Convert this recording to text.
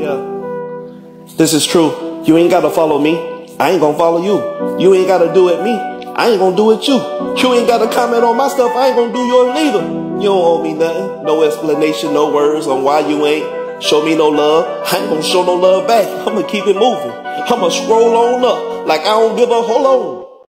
Yeah, this is true. You ain't gotta follow me. I ain't gonna follow you. You ain't gotta do it me. I ain't gonna do it you. You ain't gotta comment on my stuff. I ain't gonna do yours neither. You don't owe me nothing. No explanation, no words on why you ain't show me no love. I ain't gonna show no love back. I'ma keep it moving. I'ma scroll on up like I don't give a hold on.